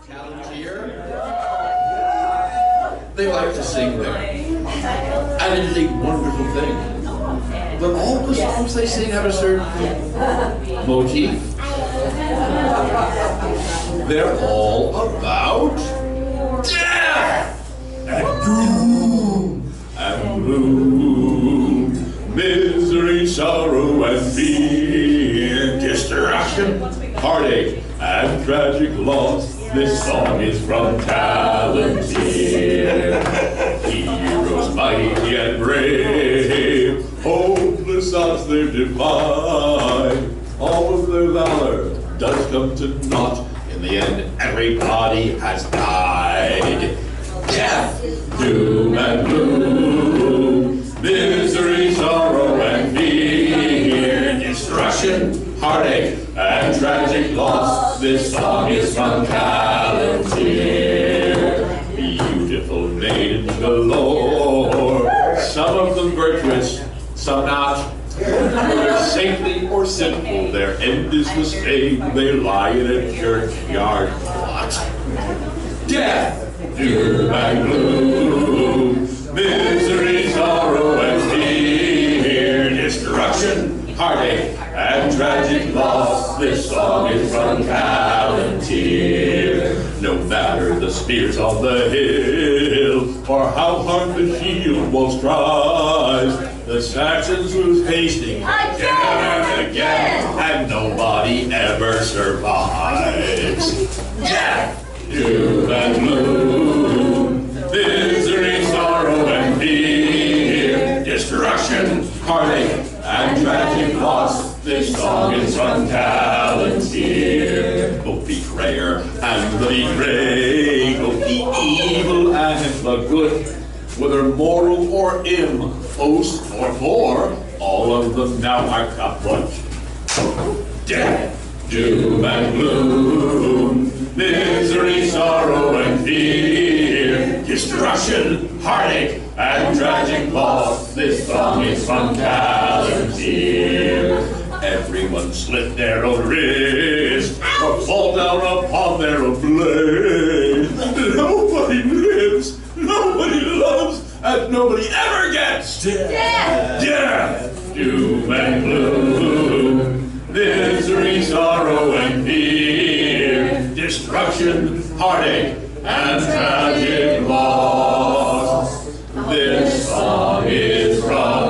Cantwr. They like to sing there. And it is a wonderful thing. But all the songs they sing have a certain motif. They're all about death and doom and gloom, misery, sorrow, and fear, destruction, heartache, and tragic loss. This song is from Cantwr. Heroes mighty and brave, hopeless odds their demise. All of their valor does come to naught. In the end, everybody has died. Death, doom and gloom, misery, sorrow, and fear, destruction, heartache, and tragic loss. This song is from Cantwr. Beautiful maidens galore, some of them virtuous, some not. Whether saintly or sinful, their end is the same. They lie in a churchyard plot. Death, doom and gloom, misery, sorrow, and fear, destruction, heartache, and tragic loss. This song is from Cantwr. No matter the spears on the hill, or how hard the shield walls tries, the Saxons lose Hastings again and again, and nobody ever survives. Death, doom and gloom, misery, sorrow, and fear, destruction, heartache, and tragic loss. This song is from Cantwr. Both betrayer and the betrayed, both the evil and the good, whether moral or im, host or poor, all of them now are kaput. Death, doom and gloom, misery, sorrow, and fear, destruction, heartache, and tragic loss. This song is from Cantwr. Everyone slit their own wrist, or fall down upon their own blade. Nobody lives, nobody loves, and nobody ever gets death. Death, doom and gloom, misery, sorrow, and fear, destruction, heartache, and tragic loss. This song is from